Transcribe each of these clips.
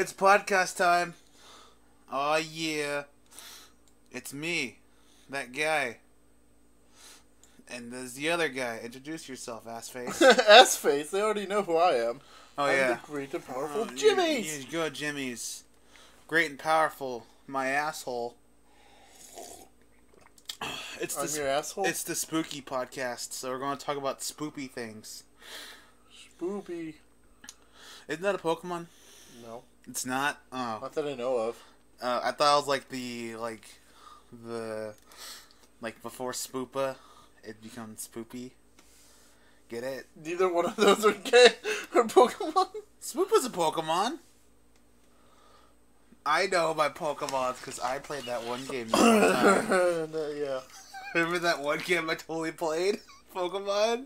it's podcast time. Oh yeah. It's me. That guy. And there's the other guy. Introduce yourself, assface. Assface? They already know who I am. Oh, I'm yeah. the great and powerful Jimmies! You go, Jimmies. Great and powerful. My asshole. I'm your asshole? It's the spooky podcast, so we're going to talk about spoopy things. Spoopy. Isn't that a Pokemon? No. It's not? Oh. Not that I know of. I thought it was like before Spoopa, it becomes Spoopy. Get it? Neither one of those are Pokemon. Spoopa's a Pokemon. I know my Pokemons because I played that one game one time. Yeah. Remember that one game I totally played? Pokemon?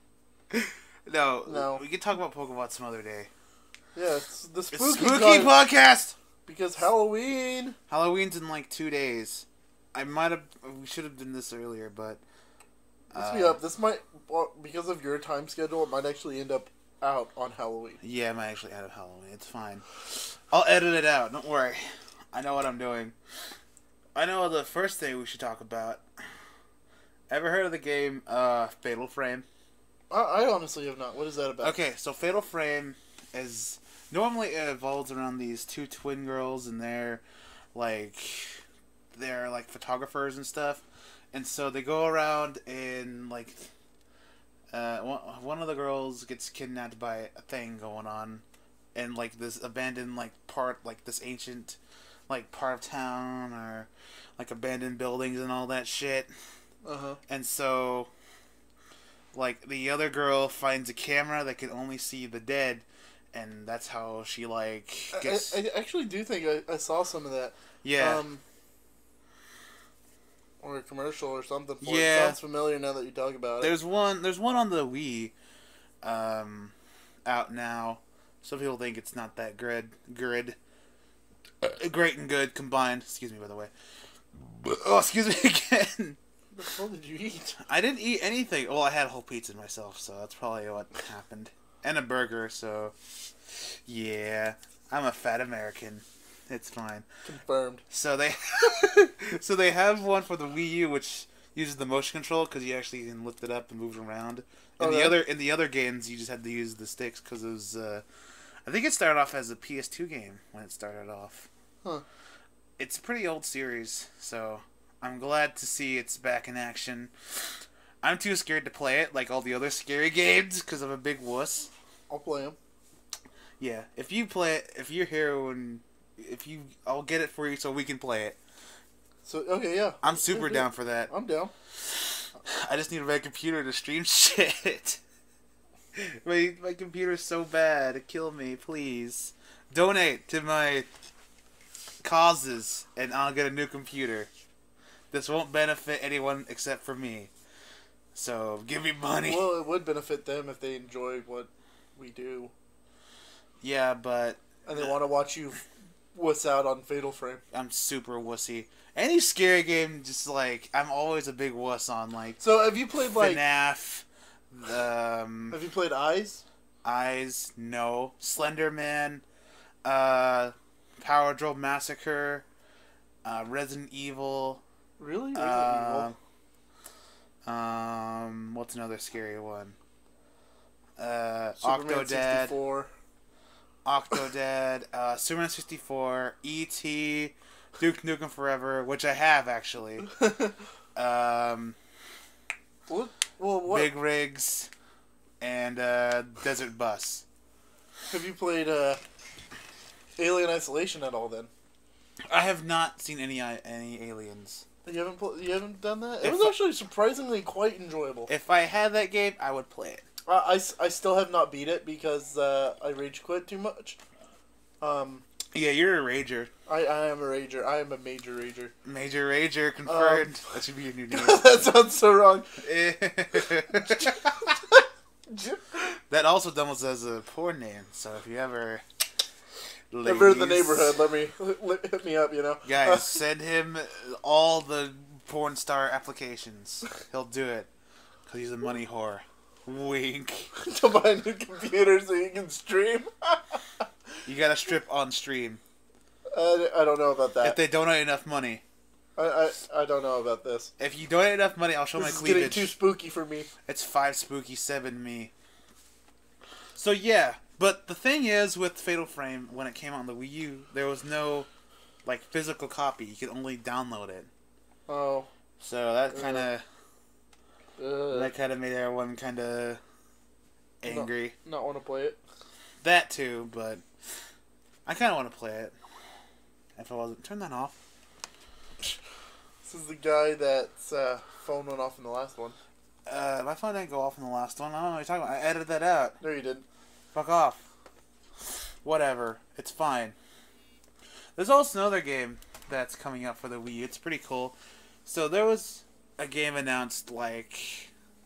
No. We can talk about Pokemon some other day. Yeah, it's the Spooky podcast! Because Halloween! Halloween's in like 2 days. We should have done this earlier, but... Let's be up. This might, because of your time schedule, it might actually end up out on Halloween. Yeah, it might actually end up Halloween. It's fine. I'll edit it out. Don't worry. I know what I'm doing. I know the first thing we should talk about. Ever heard of the game Fatal Frame? I honestly have not. What is that about? Okay, so Fatal Frame is... Normally it evolves around these two twin girls, and they're like photographers and stuff. And so they go around and like one of the girls gets kidnapped by a thing going on in like this abandoned this ancient part of town, or like abandoned buildings and all that shit. Uh-huh. And so like the other girl finds a camera that can only see the dead, and that's how she gets... I actually do think I saw some of that. Yeah. Or a commercial or something for yeah. it. Sounds familiar now that you talk about it. There's one on the Wii out now. Some people think it's not that great and good combined. Excuse me, by the way. Oh, excuse me again. What the hell did you eat? I didn't eat anything. Well, I had a whole pizza myself, so that's probably what happened. And a burger, so... Yeah, I'm a fat American. It's fine. Confirmed. So they have one for the Wii U, which uses the motion control because you actually can lift it up and move it around. In the other games, you just had to use the sticks because it was. I think it started off as a PS2 game when it started off. Huh. It's a pretty old series, so I'm glad to see it's back in action. I'm too scared to play it like all the other scary games because I'm a big wuss. I'll play them. Yeah, if you play it, if you're here when. I'll get it for you so we can play it. So okay, yeah. I'm super down for that. I'm down. I just need my computer to stream shit. my computer's so bad. Kill me, please. Donate to my causes, and I'll get a new computer. This won't benefit anyone except for me. So give me money. Well, it would benefit them if they enjoy what we do. Yeah, but and they want to watch you wuss out on Fatal Frame. I'm super wussy. Any scary game, just I'm always a big wuss on So have you played Fnaf? Have you played Eyes? Eyes, no. Slender Man, Power Drill Massacre, Resident Evil. Really? Resident Evil. What's another scary one? Superman Octodad. 64. Octodad, Superman 64, E.T., Duke Nukem Forever, which I have actually. What? Big Rigs, and Desert Bus. Have you played Alien Isolation at all? Then I have not seen any aliens. You haven't done that? It was actually surprisingly quite enjoyable. If I had that game, I would play it. I still have not beat it because I rage quit too much. Yeah, you're a rager. I am a rager. I am a major rager. Major rager, confirmed. That should be your new name. That sounds so wrong. That also doubles as a porn name, so if you ever... Ever in the neighborhood, hit me up, Guys, send him all the porn star applications. He'll do it. Because he's a money whore. Wink. To buy a new computer so you can stream. You gotta strip on stream. I don't know about that. If they donate enough money. I don't know about this. If you donate enough money, I'll show my cleavage. This is getting too spooky for me. It's 3spoopy6me. So yeah, but the thing is with Fatal Frame, when it came out on the Wii U, there was no like physical copy. You could only download it. Oh. So that kind of made everyone kind of angry. Not want to play it. That too, but I kind of want to play it. If I wasn't, turn that off. This is the guy that's phone went off in the last one. My phone didn't go off in the last one. I don't know what you're talking about. I edited that out. No, you didn't. Fuck off. Whatever. It's fine. There's also another game that's coming out for the Wii. It's pretty cool. So there was a game announced like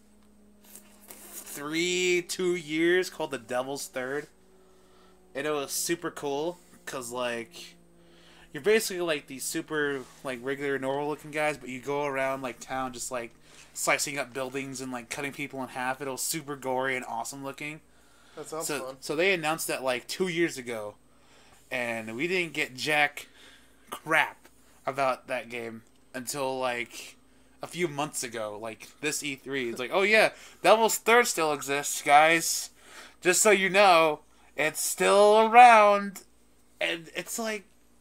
2 years called The Devil's Third. And it was super cool because like you're basically like these super like regular normal looking guys, but you go around like town just like slicing up buildings and like cutting people in half. It was super gory and awesome looking. That sounds fun. So they announced that like 2 years ago, and we didn't get jack crap about that game until like a few months ago, like this E3. It's like, oh yeah, Devil's Third still exists, guys. Just so you know, it's still around, and it's like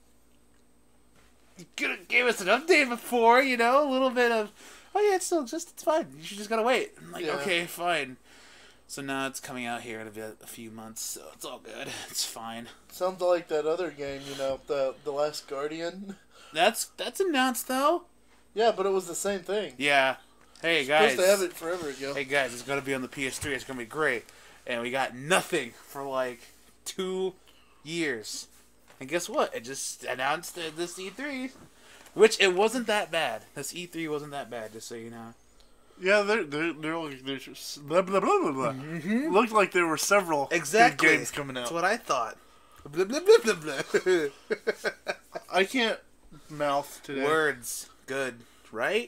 you could have gave us an update before, you know, a little bit of, oh yeah, it still exists. It's fine. You just gotta wait. I'm like, okay, fine. So now it's coming out here in a few months, so it's all good. It's fine. Sounds like that other game, you know, the Last Guardian. That's announced though. Yeah, but it was the same thing. Yeah. Hey guys. Supposed to have it forever ago. Hey guys, it's gonna be on the PS3. It's gonna be great, and we got nothing for like 2 years. And guess what? It just announced this E3, which it wasn't that bad. This E3 wasn't that bad, just so you know. Yeah, they're like there's blah blah blah blah blah. Mm-hmm. Looked like there were several big games coming out. That's what I thought. Blah blah blah blah blah. I can't mouth today. Words, good, right?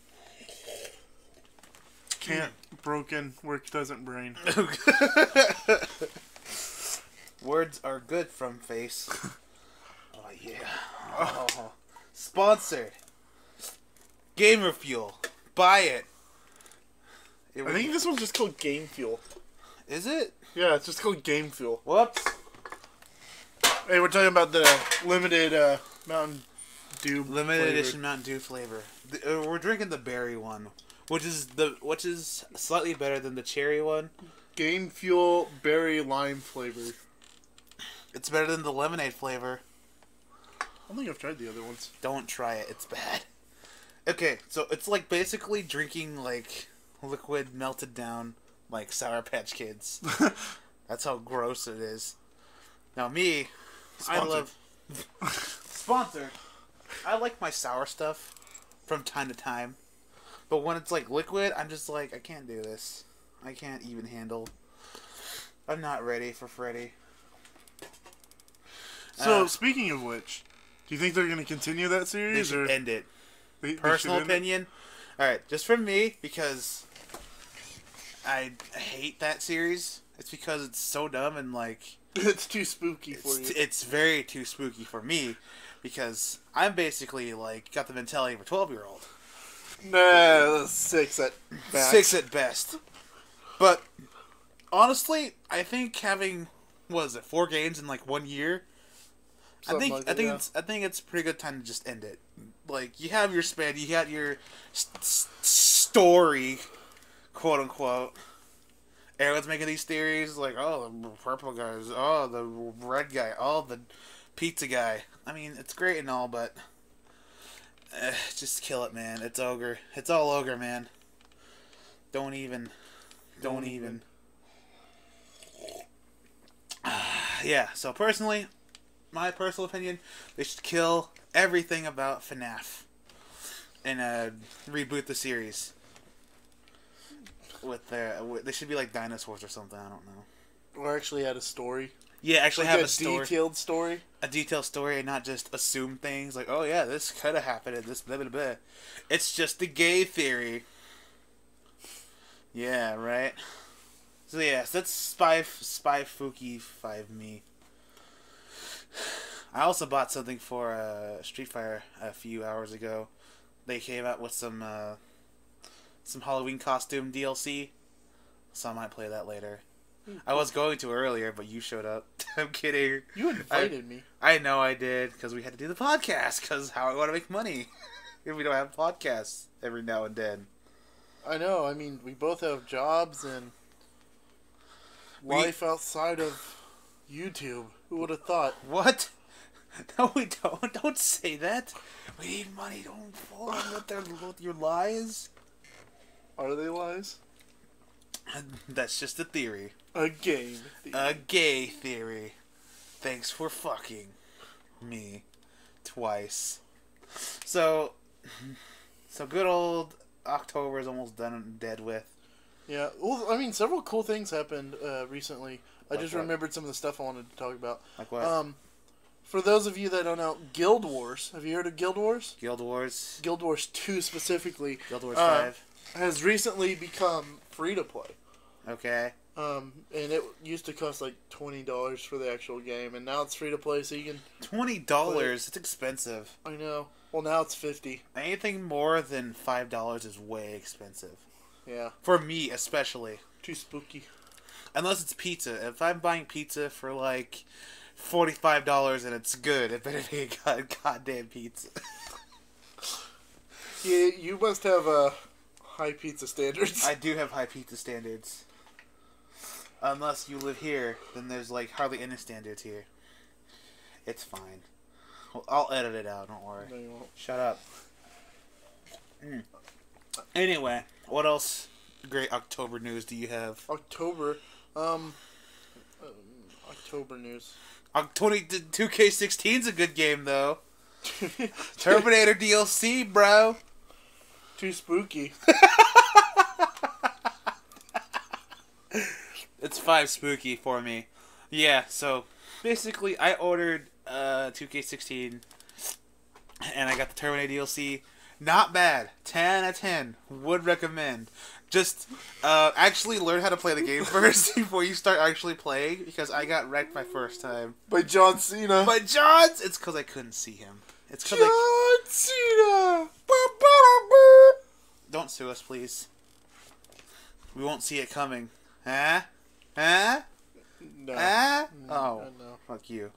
Can't broken. Work doesn't brain. Words are good from face. Oh yeah. Oh. Sponsored. Gamer Fuel. Buy it. I think this one's just called Game Fuel. Is it? Yeah, it's just called Game Fuel. Whoops. Hey, we're talking about the limited Mountain Dew Limited edition Mountain Dew flavor. We're drinking the berry one, which is slightly better than the cherry one. Game Fuel Berry Lime flavor. It's better than the lemonade flavor. I don't think I've tried the other ones. Don't try it. It's bad. Okay, so it's like basically drinking like liquid melted down like Sour Patch Kids. That's how gross it is. Now me, Sponsored. I love sponsored. I like my sour stuff from time to time, but when it's like liquid, I'm just like, I can't do this. I can't even handle. I'm not ready for Freddy. So speaking of which, do you think they're going to continue that They series should or end it. they Personal should end it? opinion. All right, just from me, because I hate that series. It's because it's so dumb and like It's too spooky for you. it's very too spooky for me, because I'm basically like got the mentality of a 12-year-old. Nah, 6 at best. 6 at best. But honestly, I think having 4 games in like 1 year. I think it's a pretty good time to just end it. Like you have your span, you got your story, quote unquote. Everyone's making these theories like, oh, the purple guys, oh, the red guy, oh, the pizza guy. I mean, it's great and all, but just kill it, man. It's ogre. It's all ogre, man. Don't even. Yeah. So personally, my personal opinion, they should kill everything about Fnaf and reboot the series. They should be like dinosaurs or something. I don't know. Or actually had a story. Yeah, actually Like have a story. detailed story. A detailed story, and not just assume things like, oh yeah, this could have happened and this blah blah blah. It's just the gay theory. Yeah, right. So yes, that's Spy Fooky 5 me. I also bought something for Street Fighter a few hours ago. They came out with some Halloween costume DLC, so I might play that later. I was going to earlier, but you showed up. I'm kidding. You invited me. I know I did, because we had to do the podcast, because how I want to make money if we don't have podcasts every now and then. I know. I mean, we both have jobs and life outside of YouTube. Who would have thought? What? No, we don't. Don't say that. We need money. Don't fall in with your lies. Are they lies? That's just a theory. A game theory. A gay theory. Thanks for fucking me twice. So good old October is almost done and dead with. Yeah. Well, I mean, several cool things happened recently. I Like just what? remembered some of the stuff I wanted to talk about. Like what? For those of you that don't know, Guild Wars. Have you heard of Guild Wars? Guild Wars. Guild Wars 2 specifically. Guild Wars 5. Has recently become free to play. Okay. And it used to cost like $20 for the actual game, and now it's free to play, so you can... $20. It's expensive. I know. Well, now it's $50. Anything more than $5 is way expensive. Yeah. For me, especially. Too spooky. Unless it's pizza. If I'm buying pizza for like $45 and it's good, it better be a goddamn pizza. Yeah, you must have high pizza standards. I do have high pizza standards. Unless you live here, then there's like hardly any standards here. It's fine. Well, I'll edit it out, don't worry. No, you won't. Shut up. Anyway, what else great October news do you have? October news. 2K16's a good game, though. Terminator DLC, bro. Too spooky. It's 5 spooky for me. Yeah, so basically I ordered 2K16 and I got the Terminator DLC. Not bad. 10 out of 10. Would recommend. Just actually learn how to play the game first before you start actually playing, because I got wrecked my first time. By John Cena. By John's! It's because I couldn't see him. It's because John Cena! Don't sue us, please. We won't see it coming. Huh? Huh? No. Huh? Oh, No. fuck you.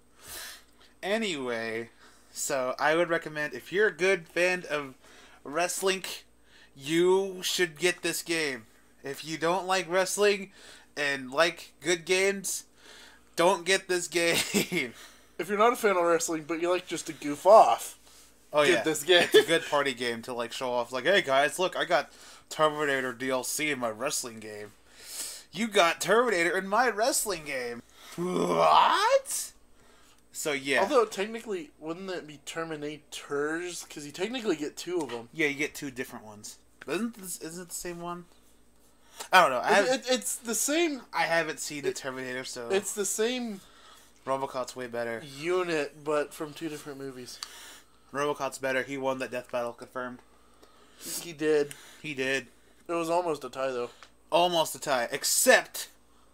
Anyway, so I would recommend, if you're a good fan of wrestling, you should get this game. If you don't like wrestling and like good games, don't get this game. If you're not a fan of wrestling, but you like just to goof off, get this game. It's a good party game to like show off. Like, hey guys, look, I got Terminator DLC in my wrestling game. You got Terminator in my wrestling game. What? So yeah. Although technically, wouldn't it be Terminators? Because you technically get 2 of them. Yeah, you get 2 different ones. Isn't it the same one? I don't know. It's the same. I haven't seen the Terminator, so It's the same RoboCop's way better. unit, but from 2 different movies. RoboCop's better. He won that death battle, confirmed. He did. He did. It was almost a tie, though. Almost a tie, except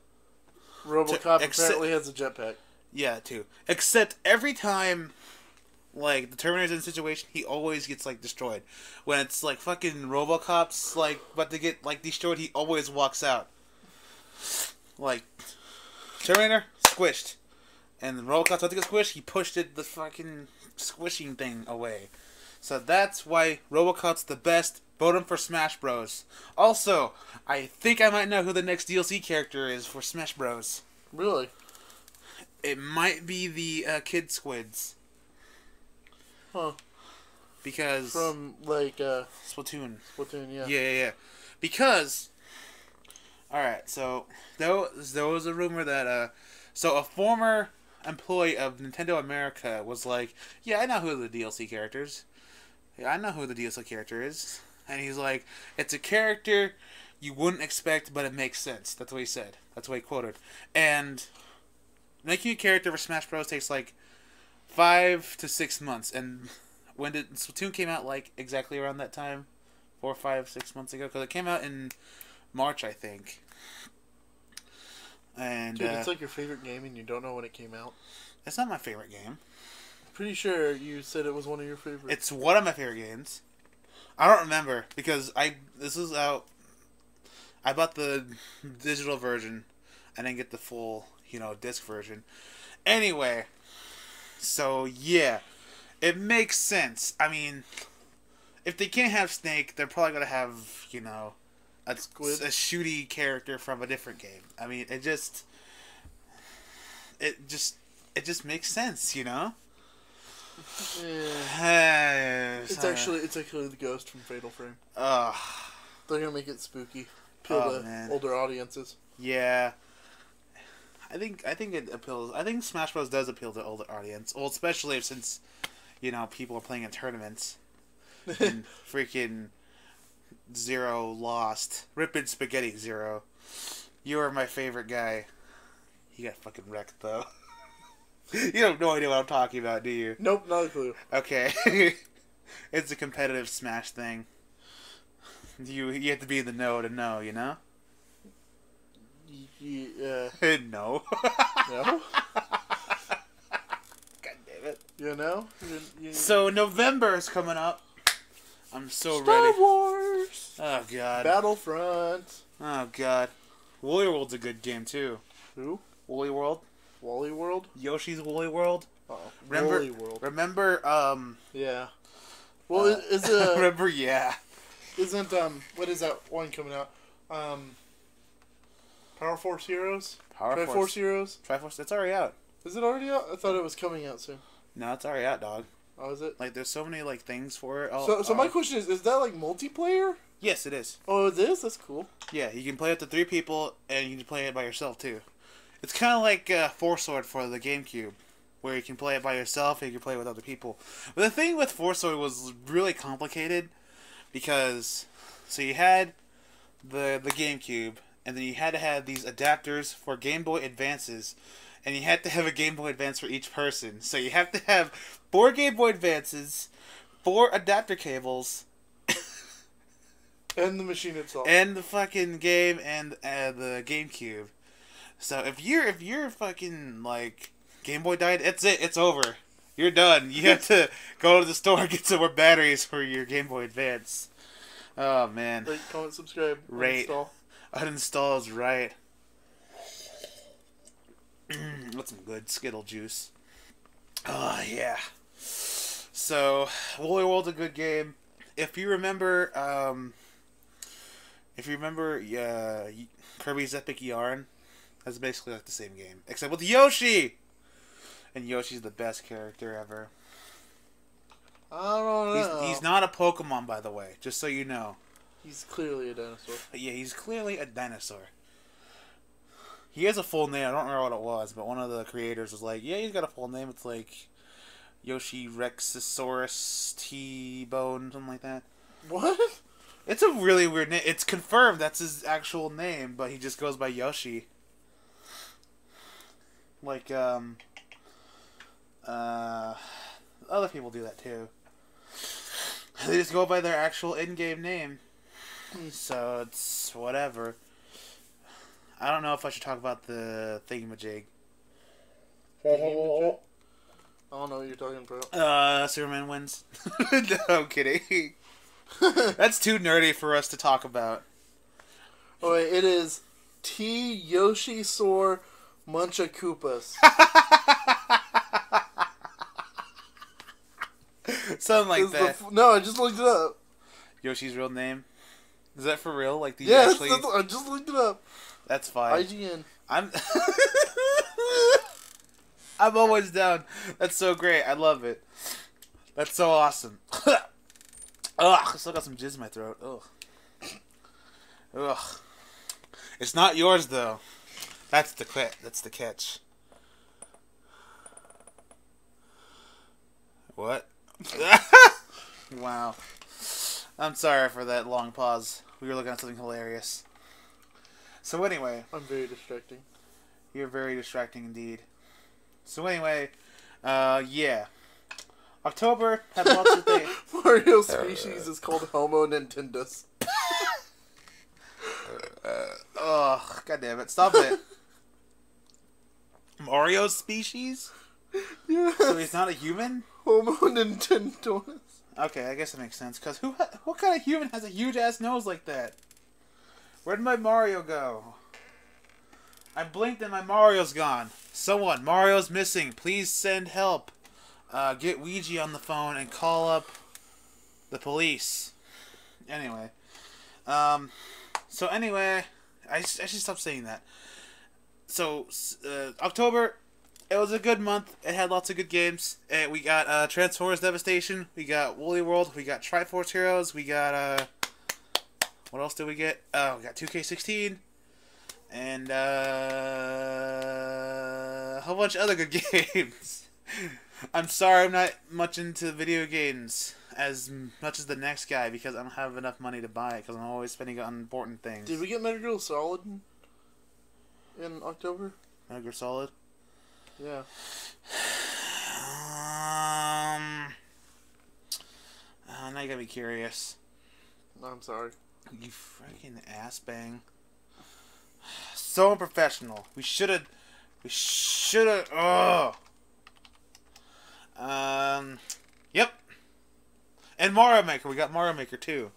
RoboCop apparently has a jetpack. Yeah, too. Except every time, like, the Terminator's in a situation, he always gets, like, destroyed. When it's, like, fucking RoboCop's, like, about to get, like, destroyed, he always walks out. Like, Terminator, squished. And RoboCop's about to get squished, he pushed the fucking squishing thing away. So that's why RoboCop's the best. Vote him for Smash Bros. Also, I think I might know who the next DLC character is for Smash Bros. Really? It might be the Kid Squids. Huh. Because... From, like, Splatoon. Splatoon, yeah. Yeah. Because... Alright, so... There was a rumor that, So a former employee of Nintendo America was like, yeah, I know who the DLC character is. Yeah, I know who the DLC character is. And he's like, it's a character you wouldn't expect, but it makes sense. That's what he said. That's what he quoted. And making a character for Smash Bros. Takes like 5 to 6 months. And when did Splatoon came out, like exactly around that time? 4, 5, 6 months ago? Because it came out in March, I think. And Dude, it's like your favorite game and you don't know when it came out. it's not my favorite game. Pretty sure you said it was one of your favorites. It's one of my favorite games. I don't remember because this was out. I bought the digital version. I didn't get the full, disc version. Anyway, so yeah, it makes sense. I mean, if they can't have Snake, they're probably gonna have, a Squid? a shooty character from a different game. I mean, it just makes sense, Yeah. It's actually the ghost from Fatal Frame. They're gonna make it spooky, appeal to older audiences. Yeah, I think it appeals. I think Smash Bros. Does appeal to older audience. Well, especially since people are playing in tournaments. And freaking Zero lost. Rippin' Spaghetti Zero. You are my favorite guy. He got fucking wrecked though. You have no idea what I'm talking about, do you? Nope, not a clue. Okay. It's a competitive Smash thing. You have to be in the know to know, Yeah. No. No? God damn it. You know? So November is coming up. I'm so Star ready. Wars! Oh god. Battlefront! Oh god. Woolly World's a good game too. Who? Woolly World. Wally World? Yoshi's Woolly World. Oh, Remember? Woolly World. Remember? Yeah. Well, is it? Remember? Yeah. Isn't what is that one coming out? Power Force Heroes. Triforce Heroes. Triforce. It's already out. Is it already out? I thought it was coming out soon. No, it's already out, dog. Oh, is it? Like, there's so many things for it. So my question is that like multiplayer? Yes, it is. Oh, it is. That's cool. Yeah, you can play up to 3 people, and you can play it by yourself too. It's kind of like Four Sword for the GameCube, where you can play it by yourself and you can play it with other people. But the thing with Four Sword was really complicated because, so you had the GameCube, and then you had to have these adapters for Game Boy Advances, and you had to have a Game Boy Advance for each person. So you have to have 4 Game Boy Advances, 4 adapter cables, and the machine itself, and the fucking game, and the GameCube. So if you're fucking like Game Boy died, it's it. It's over. You're done. You have to go to the store and get some more batteries for your Game Boy Advance. Oh man. Like, comment, subscribe, rate, uninstall. Uninstall is right. That's some good Skittle juice. Oh yeah. So Woolly World's a good game. If you remember, Kirby's Epic Yarn. That's basically like the same game, except with Yoshi! And Yoshi's the best character ever. I don't know. He's not a Pokemon, by the way, just so you know. He's clearly a dinosaur. Yeah, he's clearly a dinosaur. He has a full name, I don't remember what it was, but one of the creators was like, yeah, he's got a full name, it's like Yoshi Rexosaurus T-Bone, something like that. What? It's a really weird name. It's confirmed that's his actual name, but he just goes by Yoshi. Like, other people do that too. They just go by their actual in-game name. So it's whatever. I don't know if I should talk about the thingamajig. I don't know what you're talking about. Superman wins. No, I'm kidding. That's too nerdy for us to talk about. Oh wait, it is T Yoshi Soar Muncha Koopas. Something like that. No, I just looked it up. Yoshi's real name? Is that for real? Like, these Yes, actually... I just looked it up. That's fine. IGN. I'm always down. That's so great. I love it. That's so awesome. Ugh, I still got some jizz in my throat. Ugh. Ugh. It's not yours though. That's the catch. What? Wow. I'm sorry for that long pause. We were looking at something hilarious. So anyway. I'm very distracting. You're very distracting indeed. So anyway, yeah. October had lots of things. Mario species is called Homo Nintendus. Ugh, god damn it. Stop it. Mario's species? Yeah. So he's not a human? Homo Nintendonis. Okay, I guess that makes sense. Because what kind of human has a huge-ass nose like that? Where'd my Mario go? I blinked and my Mario's gone. Someone, Mario's missing. Please send help. Get Ouija on the phone and call up the police. Anyway. So anyway, I should stop saying that. So, October, it was a good month. It had lots of good games. We got Transformers Devastation. We got Woolly World. We got Triforce Heroes. We got, what else did we get? Oh, we got 2K16. And, a whole bunch of other good games. I'm sorry I'm not much into video games as much as the next guy because I don't have enough money to buy it because I'm always spending it on important things. Did we get Metal Gear Solid in October? Metal Gear Solid? Yeah. Now you gotta be curious. No, I'm sorry. You freaking ass bang. So unprofessional. We should've. Yep. And Mario Maker. We got Mario Maker too.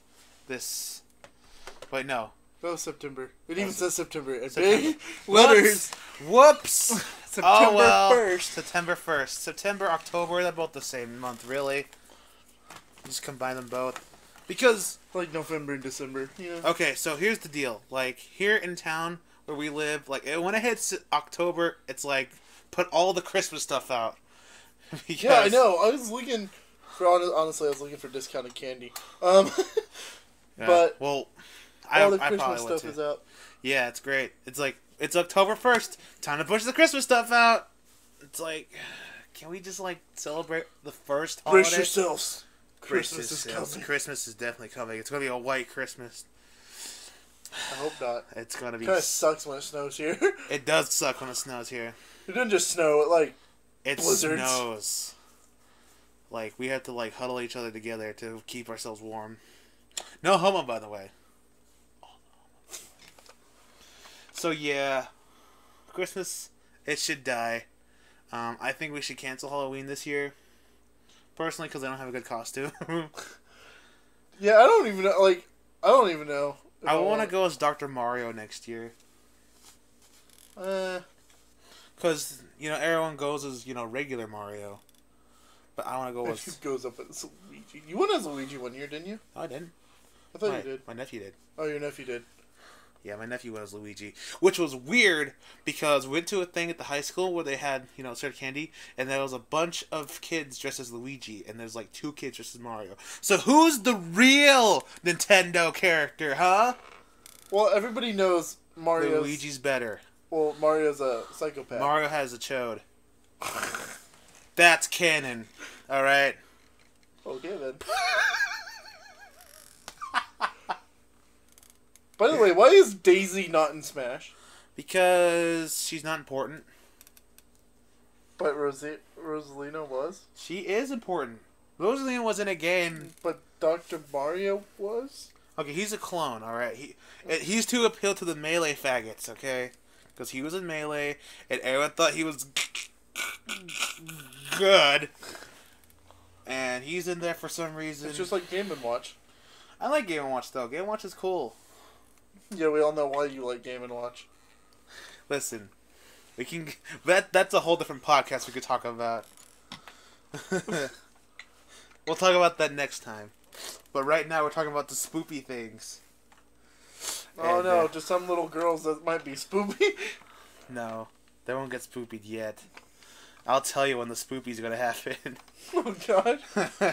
Wait, no. That was September. It even says September. September. Big letters. Whoops. September 1st. September 1st. September, October, they're both the same month, really. Just combine them both. Because... like November and December. Yeah. Okay, so here's the deal. Like, here in town where we live, like, when it hits October, it's like, put all the Christmas stuff out. Because... yeah, I know. I was looking for, honestly, I was looking for discounted candy. Yeah, but... well, all the Christmas stuff is out. Yeah, it's great. It's like, it's October 1st. Time to push the Christmas stuff out. It's like, can we just, like, celebrate the first holiday? Brace yourselves. Christmas is coming. Christmas is definitely coming. It's going to be a white Christmas. I hope not. It's going to be... It kind of sucks when it snows here. It does suck when it snows here. It doesn't just snow, it blizzards. Snows. Like, we have to, like, huddle each other together to keep ourselves warm. No homo, by the way. So, yeah. Christmas, it should die. I think we should cancel Halloween this year. Personally, because I don't have a good costume. Yeah, I don't even know, I want to go as Dr. Mario next year. Because, everyone goes as, regular Mario. But I want to go as... Who goes up as Luigi? You went as Luigi one year, didn't you? No, I didn't. I thought you did. My nephew did. Oh, your nephew did. Yeah, my nephew went as Luigi. Which was weird, because we went to a thing at the high school where they had, certain candy, and there was a bunch of kids dressed as Luigi, and there's, 2 kids dressed as Mario. So who's the real Nintendo character, huh? Well, everybody knows Mario's... Luigi's better. Well, Mario's a psychopath. Mario has a chode. That's canon. Alright? Okay, then. By the way, why is Daisy not in Smash? Because she's not important. But Rosalina was? She is important. Rosalina was in a game. But Dr. Mario was? Okay, he's a clone, alright? He's to appeal to the Melee faggots, okay? Because he was in Melee, and everyone thought he was good. And he's in there for some reason. It's just like Game & Watch. I like Game & Watch, though. Game & Watch is cool. Yeah, we all know why you like Game & Watch. Listen, we can... That's a whole different podcast we could talk about. We'll talk about that next time. But right now, we're talking about the spoopy things. Oh, and, no, just some little girls that might be spoopy. No, they won't get spoopied yet. I'll tell you when the spoopies are going to happen. Oh, God.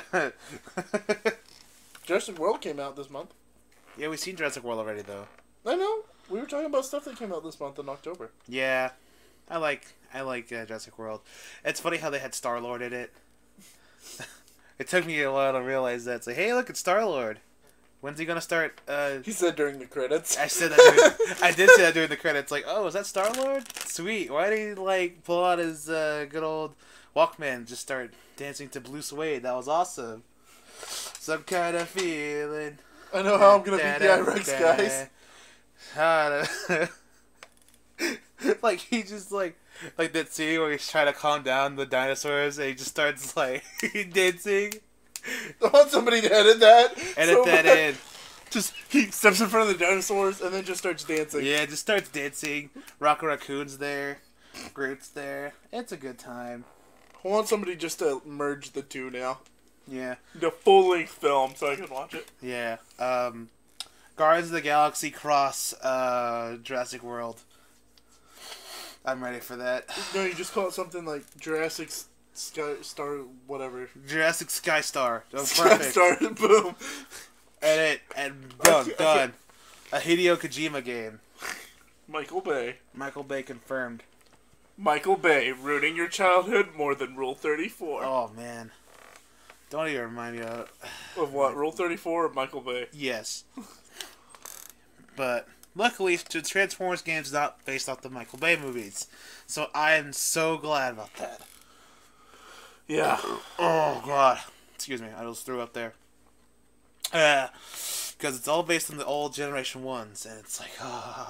Jurassic World came out this month. Yeah, we've seen Jurassic World already, though. I know. We were talking about stuff that came out this month in October. Yeah. I like Jurassic World. It's funny how they had Star-Lord in it. It took me a while to realize that. It's like, hey, look, it's Star-Lord. When's he gonna start? He said during the credits. I said that. I did say that during the credits. Like, oh, is that Star-Lord? Sweet. Why did he pull out his good old Walkman and just start dancing to Blue Suede? That was awesome. Some kind of feeling. I know how I'm gonna beat the IREX guys. Like he just like Like that scene where he's trying to calm down the dinosaurs and he just starts like dancing. I want somebody to edit that. Edit that in. Just he steps in front of the dinosaurs and then just starts dancing. Yeah, just starts dancing. Rocket Raccoon's there. Groot's there. It's a good time. I want somebody just to merge the two now. Yeah. The full-length film so I can watch it. Yeah. Guardians of the Galaxy cross Jurassic World. I'm ready for that. No, you just call it something like Jurassic Star, whatever. Jurassic Skystar. Oh, perfect. Star, boom. Edit and boom, done. A Hideo Kojima game. Michael Bay. Michael Bay confirmed. Michael Bay, ruining your childhood more than Rule 34. Oh, man. Don't even remind me of... Of what? Rule 34 or Michael Bay? Yes. But... luckily, the Transformers game is not based off the Michael Bay movies. So I am so glad about that. Yeah. Oh, God. Excuse me. I just threw up there. Because it's all based on the old Generation 1s. And it's like,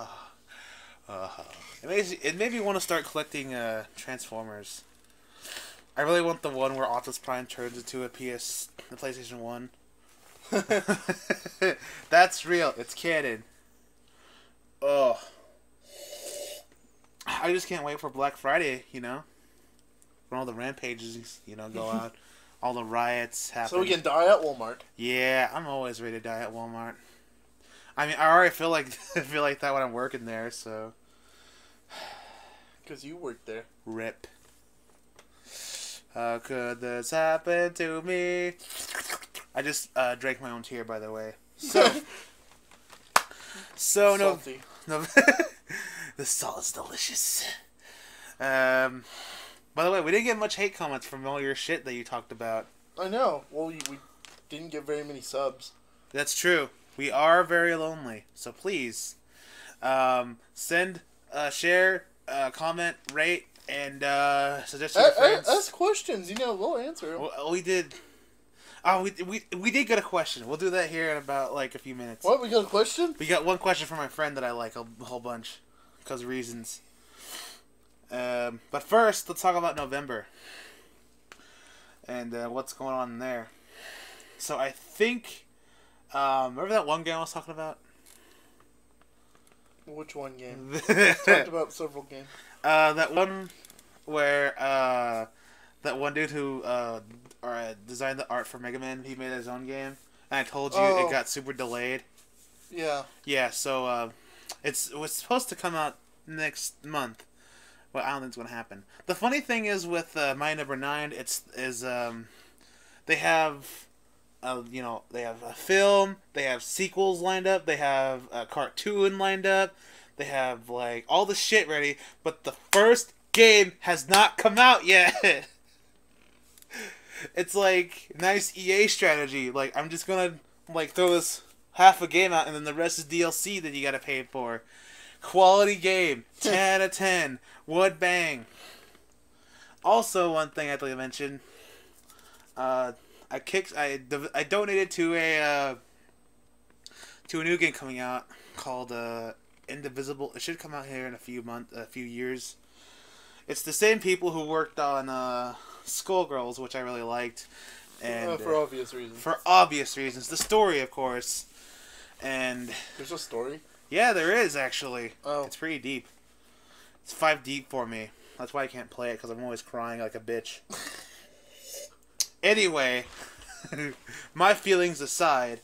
It made me want to start collecting Transformers. I really want the one where Optimus Prime turns into the PlayStation 1. That's real. It's canon. Oh, I just can't wait for Black Friday, you know? When all the rampages, go out. All the riots happen. So we can die at Walmart. Yeah, I'm always ready to die at Walmart. I mean, I already feel like that when I'm working there, so... Because you work there. RIP. How could this happen to me? I just drank my own tear, by the way. So no, the salt is delicious. By the way, we didn't get much hate comments from all your shit that you talked about. I know. Well, we didn't get very many subs. That's true. We are very lonely. So please, send, share, comment, rate, and suggest to your friends. Ask questions. We'll answer them. Well, we did. Oh, we did get a question. We'll do that here in about, a few minutes. What? We got a question? We got one question from my friend that I like a whole bunch. Because of reasons. But first, let's talk about November. And what's going on in there. So I think... remember that one game I was talking about? Which one game? We talked about several games. That one where... that one dude who designed the art for Mega Man, he made his own game. And I told you it got super delayed. Yeah. Yeah, so it was supposed to come out next month. Well, I don't think it's going to happen. The funny thing is with My Number 9, they have they have a film, they have sequels lined up, they have a cartoon lined up, they have all the shit ready, but the first game has not come out yet. It's nice EA strategy. I'm just gonna throw this half a game out and then the rest is DLC that you gotta pay for. Quality game, 10 out of 10. Would bang. Also, one thing I'd like to mention, I donated to a new game coming out called Indivisible. It should come out here in a few years. It's the same people who worked on Skullgirls, which I really liked, and for obvious reasons. For obvious reasons, the story, of course, and there's a story. Yeah, there is actually. Oh, it's pretty deep. It's 5 deep for me. That's why I can't play it because I'm always crying like a bitch. Anyway, my feelings aside,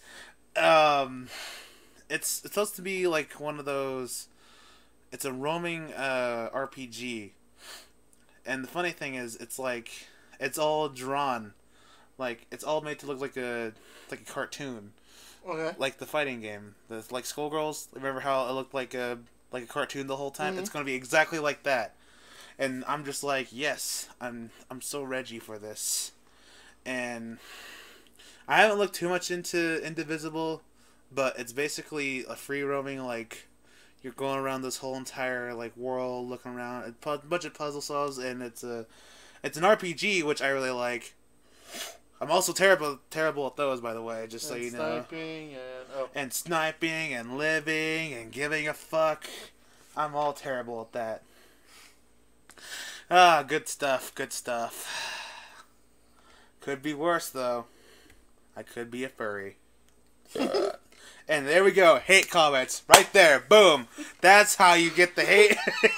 it's supposed to be one of those. It's a roaming RPG. And the funny thing is, it's all drawn, it's all made to look like a cartoon, okay. Like the fighting game, Skullgirls. Remember how it looked like a cartoon the whole time? Mm-hmm. It's gonna be exactly like that, and I'm just yes, I'm so Reggie for this, and I haven't looked too much into Indivisible, but it's basically a free roaming You're going around this whole entire world, looking around, a bunch of puzzle solves, and it's an RPG, which I really like. I'm also terrible at those, by the way, just so you know. And sniping and living and giving a fuck. I'm all terrible at that. Ah, good stuff. Good stuff. Could be worse though. I could be a furry. And there we go. Hate comments right there. Boom. That's how you get the hate.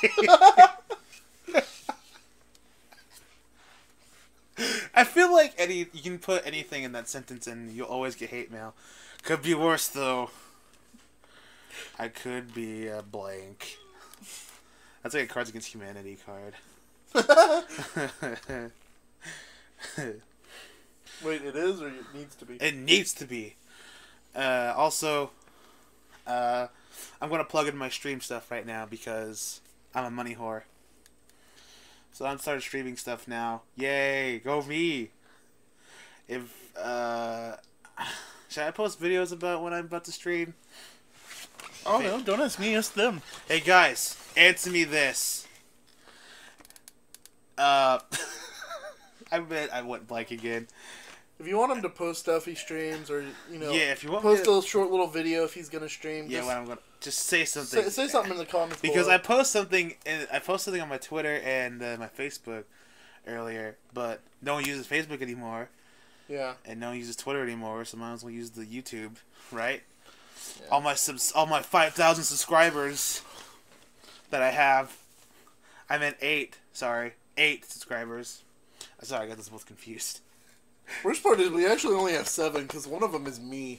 I feel like you can put anything in that sentence and you'll always get hate mail. Could be worse though. I could be a blank. That's like a Cards Against Humanity card. Wait, it is or it needs to be? It needs to be. Also, I'm going to plug in my stream stuff right now because I'm a money whore. So I'm starting streaming stuff now. Yay, go me. If should I post videos about when I'm about to stream? Oh no, don't ask me, ask them. Hey guys, answer me this. I went blank again. If you want him to post stuff he streams, or yeah, if you want post a short little video if he's gonna stream. Yeah, when I'm gonna just say something. Say something in the comments because below. I posted something on my Twitter and my Facebook earlier, but no one uses Facebook anymore. Yeah. And no one uses Twitter anymore, so might as well use the YouTube, right? Yeah. All my 5,000 subscribers that I have. I meant 8. Sorry, 8 subscribers. Sorry, I got this both confused. Worst part is we actually only have 7 because one of them is me.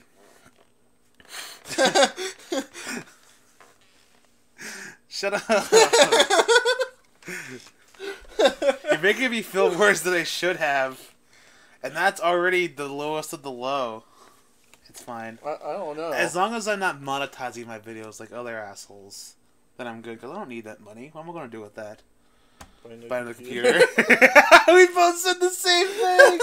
Shut up. You're making me feel worse than I should have. And that's already the lowest of the low. It's fine. I don't know. As long as I'm not monetizing my videos like other assholes, then I'm good. Because I don't need that money. What am I going to do with that? Buy another computer. We both said the same thing.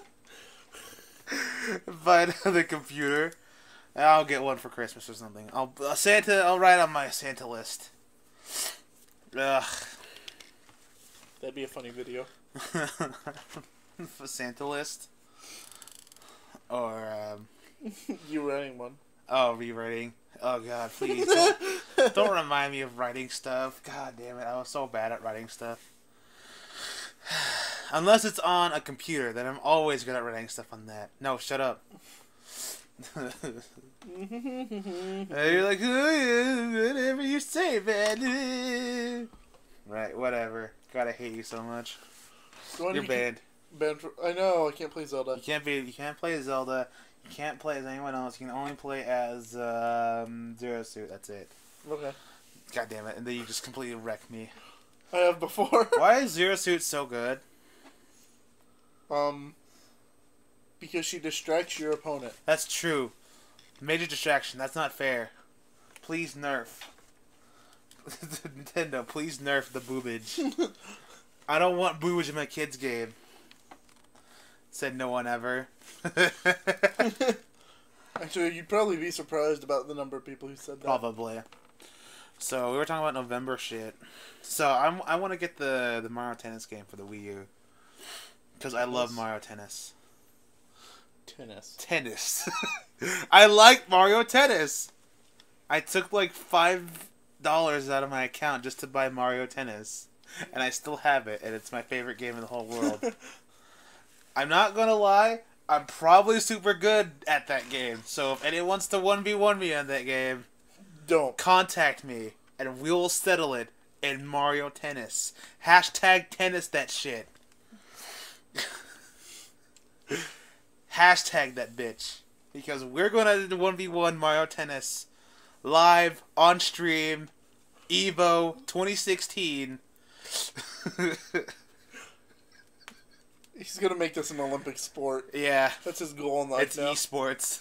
Buy another computer. I'll get one for Christmas or something. I'll write on my Santa list. Ugh. That'd be a funny video. For Santa list. Or You writing one. Oh, rewriting. Oh god, please don't remind me of writing stuff. God damn it, I was so bad at writing stuff. Unless it's on a computer, then I'm always good at writing stuff on that. No, shut up. And you're like, oh, yeah, whatever you say, man. Right, whatever. God, I hate you so much. You're banned. I know, I can't play Zelda. You can't play Zelda. You can't play as anyone else. You can only play as Zero Suit. That's it. Okay. God damn it! And then you just completely wrecked me. I have before. Why is Zero Suit so good? Because she distracts your opponent. That's true. Major distraction. That's not fair. Please nerf. Nintendo, please nerf the boobage. I don't want boobage in my kids' game. Said no one ever. Actually, you'd probably be surprised about the number of people who said that. Probably. So we were talking about November shit. So I want to get the Mario Tennis game for the Wii U because I love Mario Tennis. Tennis. I like Mario Tennis. I took like $5 out of my account just to buy Mario Tennis, and I still have it, and it's my favorite game in the whole world. I'm not gonna lie, I'm probably super good at that game. So if anyone wants to 1v1 me on that game, don't contact me, and we will settle it in Mario Tennis. Hashtag tennis that shit. Hashtag that bitch. Because we're gonna do 1v1 Mario Tennis live on stream, Evo 2016. He's gonna make this an Olympic sport. Yeah. That's his goal in life now. It's esports.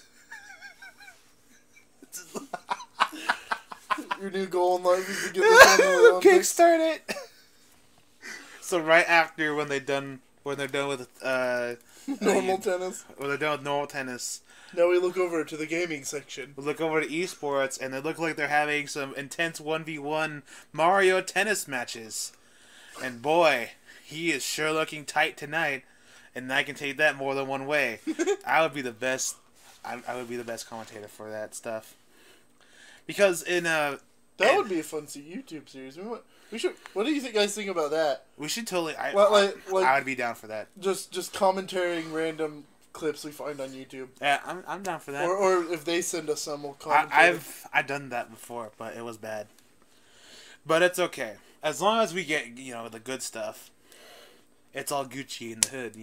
Your new goal in life is to get this on the Olympics. Kickstart it. So right after when they're done with normal tennis. When they're done with normal tennis. Now we look over to the gaming section. We look over to esports, and they look like they're having some intense 1v1 Mario Tennis matches. And boy, he is sure looking tight tonight, and I can take that more than one way. I would be the best. I would be the best commentator for that stuff. Because in that would be a fun YouTube series. We should. What do you guys think about that? We should totally. I would be down for that. Just commentating random clips we find on YouTube. Yeah, I'm down for that. Or if they send us some, we'll commentate. I've done that before, but it was bad. But it's okay as long as we get the good stuff. It's all Gucci in the hood,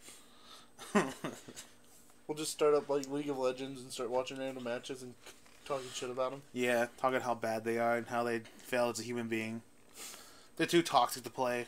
We'll just start up like League of Legends and start watching random matches and talking shit about them. Yeah, talking how bad they are and how they fail as a human being. They're too toxic to play.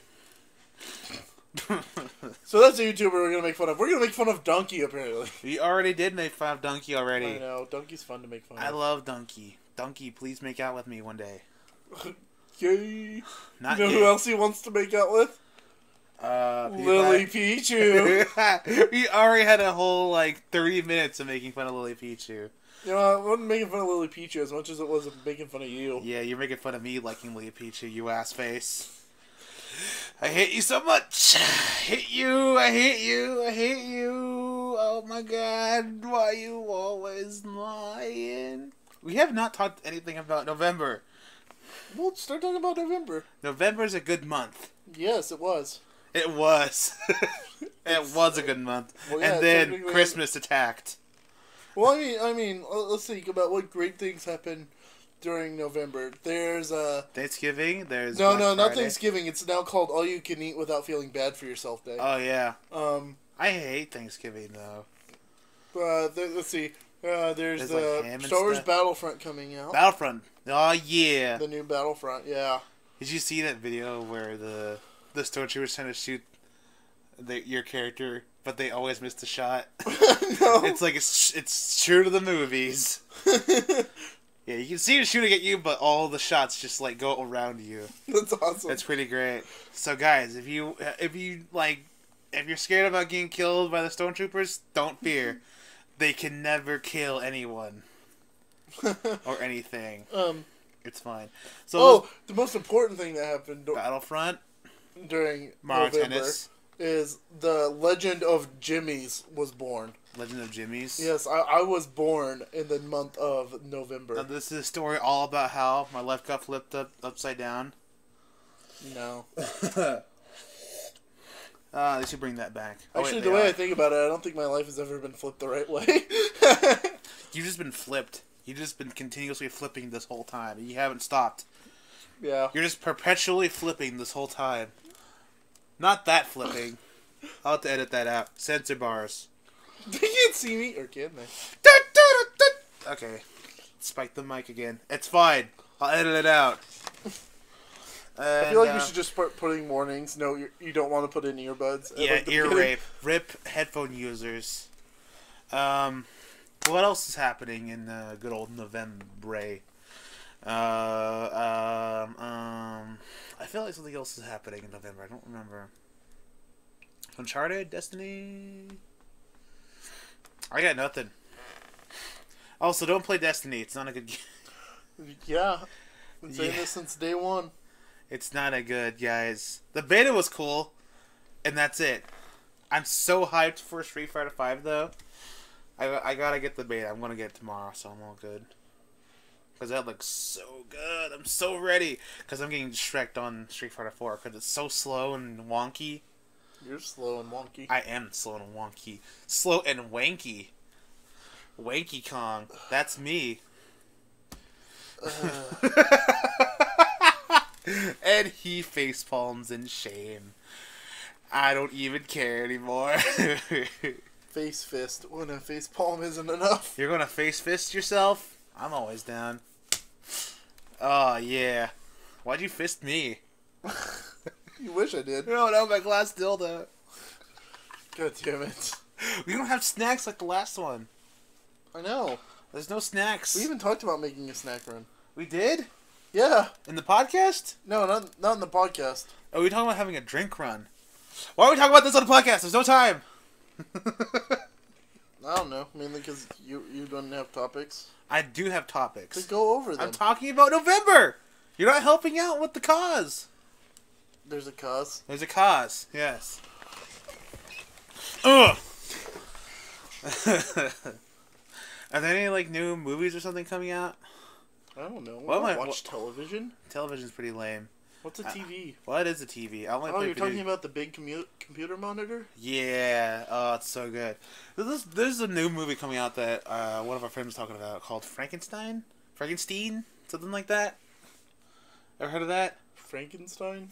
So that's a YouTuber we're going to make fun of. We're going to make fun of Donkey, apparently. We already did make fun of Donkey already. I know. Donkey's fun to make fun of. I love Donkey. Donkey, please make out with me one day. Yay. Not you know yet. who else he wants to make out with? Lily Pichu. We already had a whole, 30 minutes of making fun of Lily Pichu. You know, I wasn't making fun of Lily Pichu as much as it was making fun of you. Yeah, you're making fun of me liking Lily Pichu, you ass face. I hate you so much. I hate you. I hate you. I hate you. Oh my god, why you always lying? We have not talked anything about November. We'll start talking about November. November's a good month. Yes, it was. It was. It was a good month. Well, yeah, and then Christmas attacked. Well, I mean, let's think about what great things happen during November. There's Thanksgiving. There's no, not Thanksgiving. It's now called All You Can Eat Without Feeling Bad for Yourself Day. Oh yeah. I hate Thanksgiving though. Let's see. There's the Star Wars Battlefront coming out. Battlefront. Oh yeah. The new Battlefront. Yeah. Did you see that video where the stormtroopers trying to shoot your character, but they always miss the shot? No. It's like it's true to the movies. Yeah, you can see it shooting at you, but all the shots just go around you. That's awesome. That's pretty great. So guys, if you're scared about getting killed by the stormtroopers, don't fear. They can never kill anyone or anything. It's fine. So the most important thing that happened Battlefront during Mario November Tennis is the Legend of Jimmies was born. Legend of Jimmies? Yes, I was born in the month of November. Now, this is a story all about how my life got flipped upside down. No. They should bring that back. Actually, the way I think about it, I don't think my life has ever been flipped the right way. You've just been flipped. You've just been continuously flipping this whole time. You haven't stopped. Yeah. You're just perpetually flipping this whole time. Not that flipping. I'll have to edit that out. Censor bars. They can't see me, or can they? Okay. Spike the mic again. It's fine. I'll edit it out. I feel like we should just start putting warnings. No, you don't want to put in earbuds. Yeah, ear rape. Rip headphone users. What else is happening in good old November? I feel like something else is happening in November. I don't remember. Uncharted? Destiny? I got nothing. Also, don't play Destiny. It's not a good game. Yeah. Been saying this since day one. It's not a good, guys. The beta was cool, and that's it. I'm so hyped for Street Fighter 5, though. I gotta get the beta. I'm gonna get it tomorrow, so I'm all good. Because that looks so good. I'm so ready. Because I'm getting distracted on Street Fighter 4, because it's so slow and wonky. You're slow and wonky. I am slow and wonky. Slow and wanky. Wanky Kong. That's me. And he facepalms in shame. I don't even care anymore. Face fist when a face palm isn't enough. You're gonna face fist yourself? I'm always down. Oh yeah. Why'd you fist me? You wish I did. No, my glass dildo. God damn it. We don't have snacks like the last one. I know. There's no snacks. We even talked about making a snack run. We did? Yeah. In the podcast? No, not in the podcast. Oh, we're talking about having a drink run. Why are we talking about this on the podcast? There's no time. I don't know. Mainly because you don't have topics. I do have topics. To go over them. I'm talking about November. You're not helping out with the cause. There's a cause. There's a cause. Yes. Ugh. Are there any new movies or something coming out? I don't know. Well, I watch television. Television's pretty lame. What's a TV? What is a TV? You're talking about the big computer monitor? Yeah. Oh, it's so good. There's a new movie coming out that one of our friends was talking about called Frankenstein? Something like that? Ever heard of that? Frankenstein?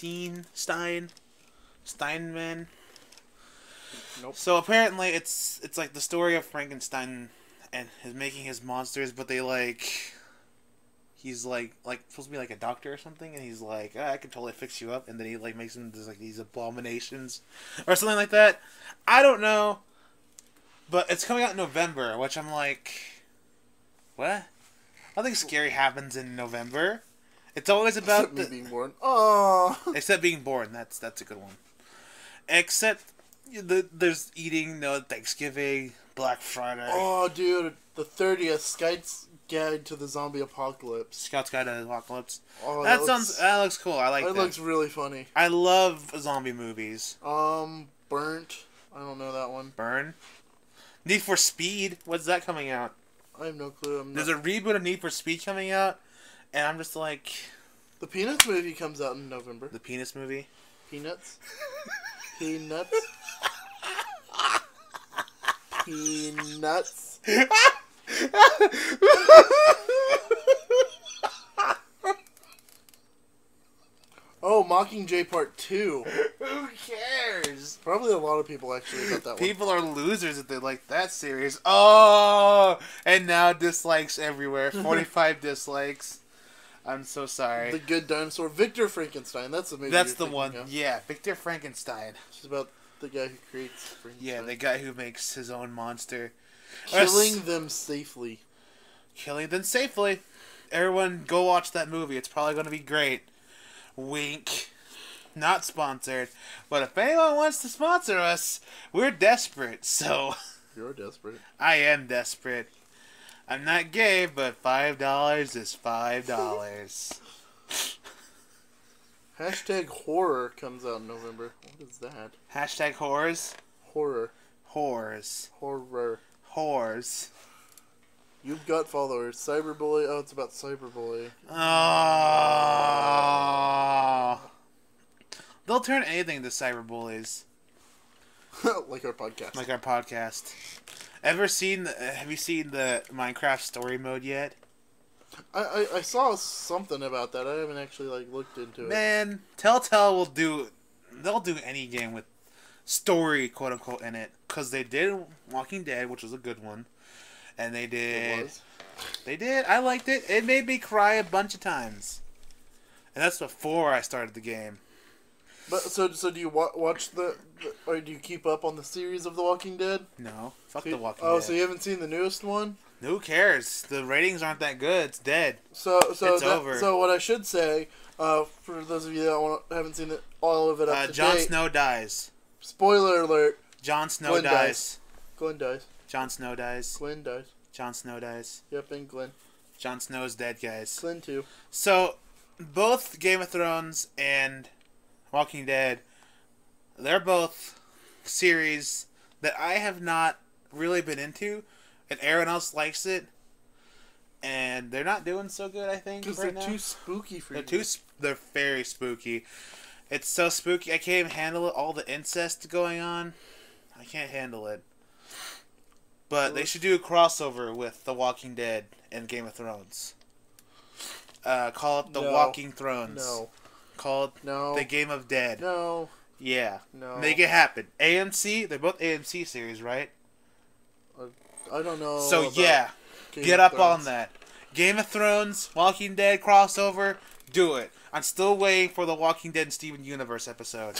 Steinman? Nope. So apparently it's like the story of Frankenstein and his making his monsters, but they he's like supposed to be like a doctor or something, and he's like, I can totally fix you up, and then he like makes them these abominations or something like that. I don't know, but it's coming out in November, which I'm like, what? Nothing scary happens in November. It's always about me being born. Oh, except being born. That's a good one. Except there's eating, Thanksgiving, Black Friday. Oh, dude, the 30th Scout's Guide to the Zombie Apocalypse. Scout's Guide to the Apocalypse. Oh, that looks cool. I like that. That looks really funny. I love zombie movies. Burnt. I don't know that one. Burn. Need for Speed. When's that coming out? I have no clue. There's a reboot of Need for Speed coming out, and I'm just like... The Peanuts movie comes out in November. The Penis movie? Peanuts? Peanuts? Peanuts? Oh, Mockingjay Part 2. Who cares? Probably a lot of people actually got that one. People are losers if they like that series. Oh! And now dislikes everywhere. 45 dislikes. I'm so sorry. The Good Dinosaur. Victor Frankenstein. That's the movie. That's the one. Of. Yeah, Victor Frankenstein. It's about the guy who creates Frankenstein. Yeah, the guy who makes his own monster. Killing them safely. Killing them safely. Everyone go watch that movie. It's probably going to be great. Wink. Not sponsored. But if anyone wants to sponsor us, we're desperate, so... You're desperate. I am desperate. I'm not gay, but $5 is $5. Hashtag horror comes out in November. What is that? Hashtag whores? Horror. Whores. Horror. Whores. You've got followers. Cyberbully. Oh, it's about cyberbully. Oh. They'll turn anything into cyberbullies. Like our podcast. Like our podcast. Have you seen the Minecraft story mode yet? I saw something about that. I haven't actually looked into it. Man, Telltale they'll do any game with story, quote unquote, in it. Because they did Walking Dead, which was a good one. And they did... It was? They did. I liked it. It made me cry a bunch of times. And that's before I started the game. But so do you watch or do you keep up on the series of The Walking Dead? No. Fuck The Walking Dead. Oh, so you haven't seen the newest one? Who cares? The ratings aren't that good. It's dead. It's over. So what I should say, for those of you that haven't seen all of it up to Jon date... Snow dies. Spoiler alert. Jon Snow dies. Glenn dies. Jon Snow dies. Glenn dies. Jon Snow dies. Yep, and Glenn. Jon Snow's dead, guys. Glenn too. So, both Game of Thrones and Walking Dead, they're both series that I have not really been into, and everyone else likes it, and they're not doing so good, I think, because right they're now. too spooky for you. They're very spooky. It's so spooky, I can't even handle it. All the incest going on, I can't handle it. But they should do a crossover with The Walking Dead and Game of Thrones. Call it The Walking Thrones. No. Call it The Game of Dead. No. Yeah. No. Make it happen. AMC, they're both AMC series, right? I don't know. So yeah, get up on that. Game of Thrones, Walking Dead crossover, do it. I'm still waiting for the Walking Dead and Steven Universe episode.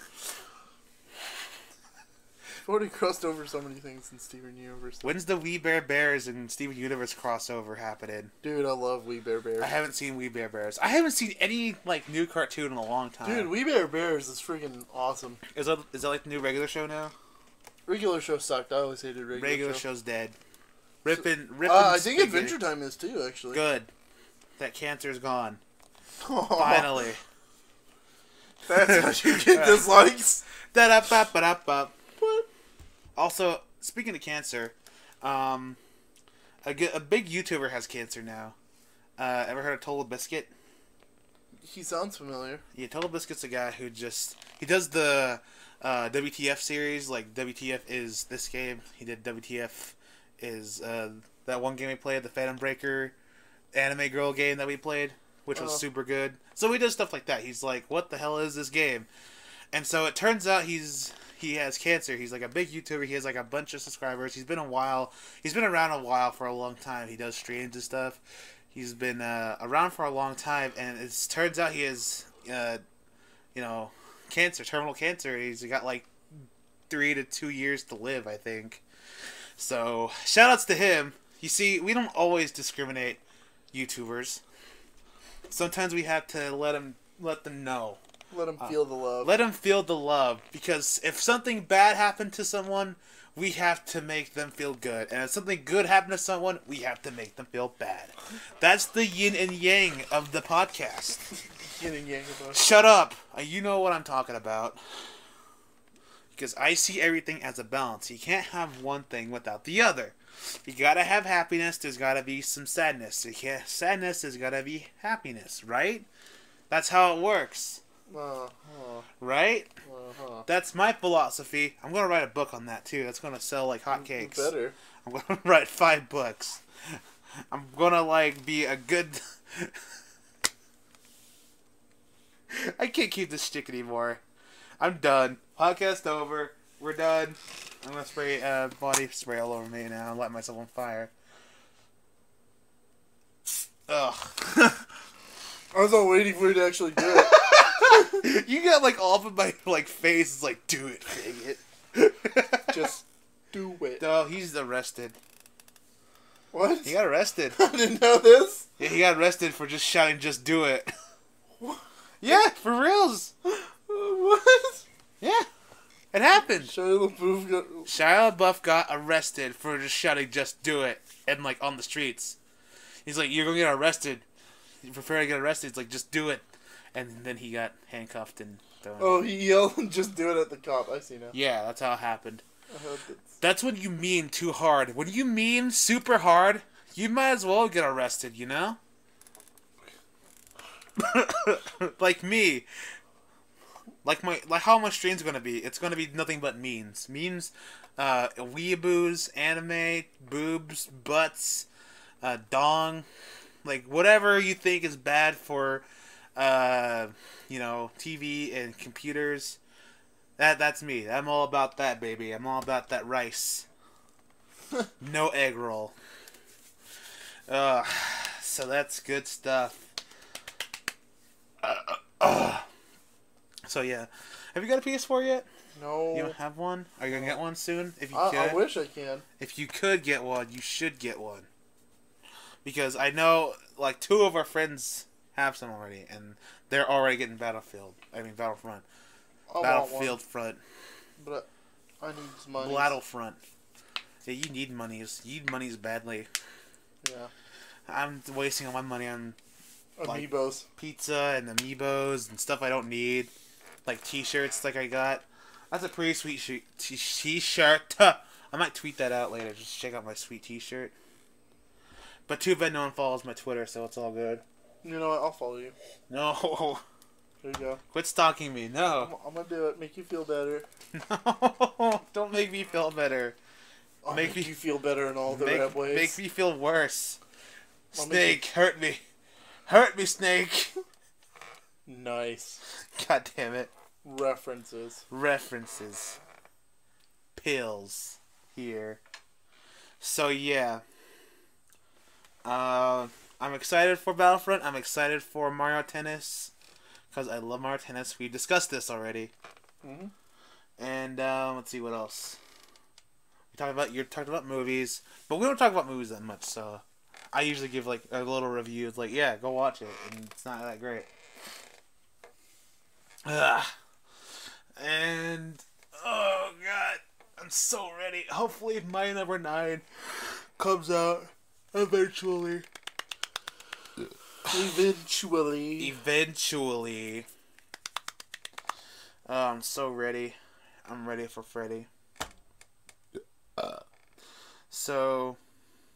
I've already crossed over so many things in Steven Universe. When's the We Bare Bears and Steven Universe crossover happening? Dude, I love We Bare Bears. I haven't seen We Bare Bears. I haven't seen any new cartoon in a long time. Dude, We Bare Bears is freaking awesome. Is that like the new regular show now? Regular show sucked. I always hated regular show. Show's dead. Ripping. I think Adventure Time is too, actually. Good. That cancer's gone. Finally. That's how you get dislikes. Da-da-ba-ba-da-ba. Also, speaking of cancer, a big YouTuber has cancer now. Ever heard of Total Biscuit? He sounds familiar. Yeah, Total Biscuit's a guy who he does the WTF series. Like, WTF is this game. He did WTF is that one game we played, the Phantom Breaker anime girl game that we played, which was super good. So he does stuff like that. He's like, what the hell is this game? And so it turns out he has cancer. He's like a big YouTuber. He has like a bunch of subscribers. He's been around a while for a long time. He does streams and stuff. He's been around for a long time, and it turns out he has, cancer, terminal cancer. He's got like 3 to 2 years to live, I think. So shout outs to him. You see, we don't always discriminate YouTubers. Sometimes we have to let them know. Let them feel the love. Let them feel the love, because if something bad happened to someone, we have to make them feel good. And if something good happened to someone, we have to make them feel bad. That's the yin and yang of the podcast. Yin and yang of us. Shut up. You know what I'm talking about. Because I see everything as a balance. You can't have one thing without the other. You gotta have happiness, there's gotta be some sadness. Sadness, there's gotta be happiness, right? That's how it works. Right? That's my philosophy. I'm gonna write a book on that too. That's gonna sell like hotcakes. Better. I'm gonna write 5 books. I'm gonna like be a good. I can't keep this stick anymore. I'm done. Podcast over. We're done. I'm gonna spray body spray all over me now and light myself on fire. Ugh. I was all waiting for you to actually do it. You got like all up in my like face. It's like, do it, dang it. Just do it. No, he's arrested. What? He got arrested. I didn't know this. Yeah, he got arrested for just shouting, "Just do it." What? Yeah, for reals. What? Yeah, it happened. Shia LaBeouf got arrested for just shouting, "Just do it," and like on the streets. He's like, "You're gonna get arrested. You prefer to get arrested." It's like, "Just do it." And then he got handcuffed and thrown. Oh, he yelled, "Just do it" at the cop. I see now. Yeah, that's how it happened. I hope that's when you mean too hard. When you mean super hard, you might as well get arrested, you know? Like me. Like how my stream's gonna be. It's gonna be nothing but memes. Memes, weeaboos, anime, boobs, butts, dong. Like, whatever you think is bad for, TV and computers. That's me. I'm all about that, baby. I'm all about that rice. No egg roll. So that's good stuff. So yeah, have you got a PS4 yet? No. You don't have one? Are you gonna get one soon? If you could, I wish I can. If you could get one, you should get one. Because I know, like, 2 of our friends have some already, and they're already getting Battlefront. Battlefield Front. But I need some money. Battlefront. Yeah, you need monies. You need monies badly. Yeah. I'm wasting all my money on amiibos, pizza and amiibos and stuff I don't need, like t-shirts. Like I got. That's a pretty sweet t-shirt. I might tweet that out later. Just check out my sweet t-shirt. But too bad no one follows my Twitter, so it's all good. You know what? I'll follow you. No. There you go. Quit stalking me. No. I'm gonna do it. Make you feel better. No. Don't make me feel better. I'll make you feel better in all the right ways. Make me feel worse. Snake, hurt me. Hurt me, Snake. Nice. God damn it. References. Pills. Here. So, yeah. I'm excited for Battlefront. I'm excited for Mario Tennis. Because I love Mario Tennis. We discussed this already. Mm-hmm. And, let's see what else. You talked about movies. But we don't talk about movies that much, so... I usually give, like, a little review. It's like, yeah, go watch it. And it's not that great. Ugh. And, oh, God. I'm so ready. Hopefully, my number 9 comes out eventually. Eventually. Oh, I'm so ready. I'm ready for Freddy. So...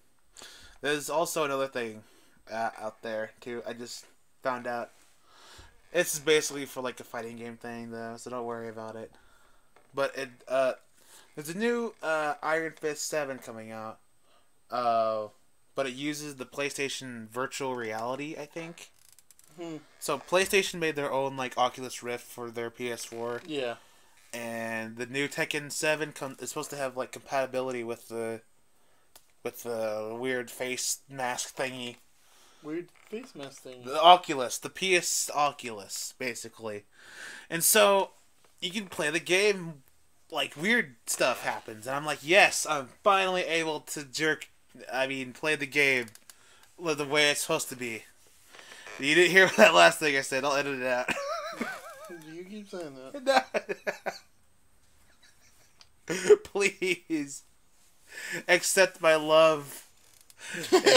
There's also another thing out there, too. I just found out. It's basically for like a fighting game thing, though, so don't worry about it. But there's a new Iron Fist 7 coming out. But it uses the PlayStation virtual reality, I think. So PlayStation made their own like Oculus Rift for their PS4. Yeah. And the new Tekken 7 is supposed to have like compatibility with the weird face mask thingy. Weird face mask thing. The Oculus, the PS Oculus, basically. And so you can play the game, like weird stuff happens, and I'm like, yes, I'm finally able to play the game the way it's supposed to be. You didn't hear that last thing I said. I'll edit it out. You keep saying that. Please accept my love. You saying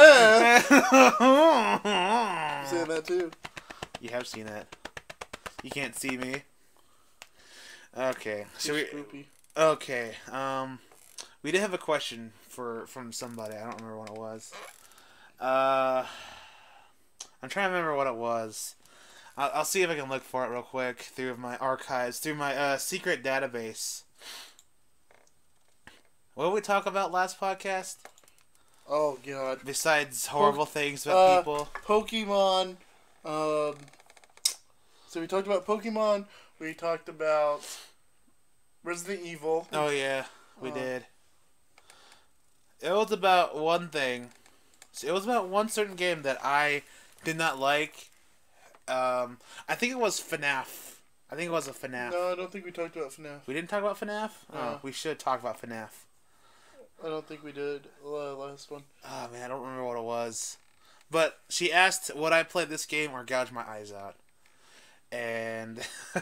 that too? You have seen that. You can't see me. Okay. Okay. We did have a question from somebody. I don't remember what it was. I'm trying to remember what it was. I'll see if I can look for it real quick through my archives, through my secret database. What did we talk about last podcast? Oh, God. Besides horrible things about people. Pokemon. So we talked about Pokemon. We talked about Resident Evil. Oh, yeah. We did. It was about one thing. It was about one certain game that I did not like. I think it was Fnaf. I think it was a Fnaf. No, I don't think we talked about Fnaf. We didn't talk about Fnaf? Oh, we should talk about Fnaf. I don't think we did last one. Oh, man, I don't remember what it was. But she asked, would I play this game or gouge my eyes out? And,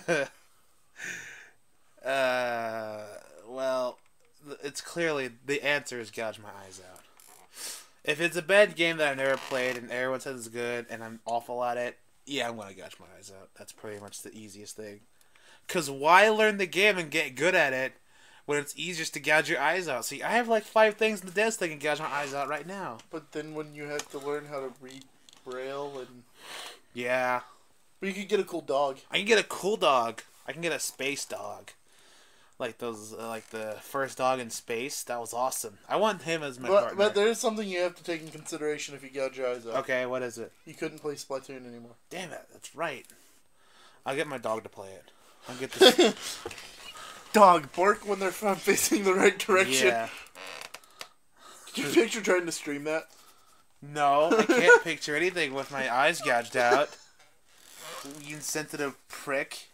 well, it's clearly, the answer is gouge my eyes out. If it's a bad game that I've never played and everyone says it's good and I'm awful at it, yeah, I'm going to gouge my eyes out. That's pretty much the easiest thing. Because why learn the game and get good at it when it's easiest to gouge your eyes out? See, I have like 5 things in the desk that can gouge my eyes out right now. But then when you have to learn how to read Braille and... Yeah. But you could get a cool dog. I can get a cool dog. I can get a space dog. Like those, like the first dog in space. That was awesome. I want him as my partner. But there is something you have to take in consideration if you gouge your eyes out. Okay, what is it? You couldn't play Splatoon anymore. Damn it, that's right. I'll get my dog to play it. I'll get this... Dog, bark when they're facing the right direction. Yeah. Can you picture trying to stream that? No, I can't picture anything with my eyes gouged out. You insensitive prick.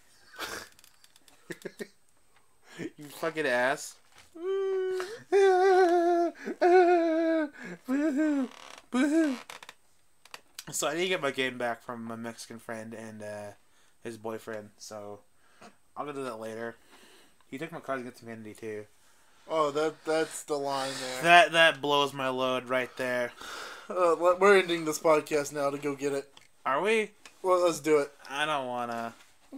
You fucking ass. So I need to get my game back from my Mexican friend and his boyfriend, so I'll go do that later. He took my Cards Against Humanity too. Oh, that's the line there. That blows my load right there. We're ending this podcast now to go get it. Are we? Well, let's do it. I don't wanna.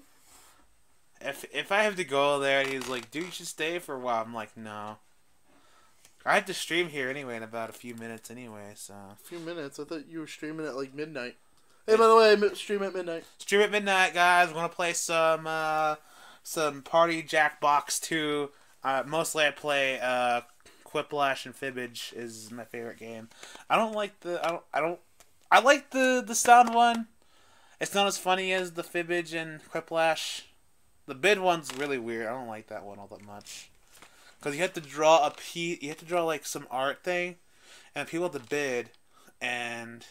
If I have to go there, he's like, dude, you should stay for a while. I'm like, no. I have to stream here anyway in about a few minutes anyway, so. A few minutes? I thought you were streaming at like midnight. Hey, by the way, I stream at midnight. Stream at midnight, guys. We're gonna play some Party Jackbox 2. Mostly I play Quiplash and Fibbage is my favorite game. I like the sound one. It's not as funny as the Fibbage and Quiplash. The bid one's really weird. I don't like that one all that much. Because you have to draw a piece, you have to draw like some art thing, and people have to bid, and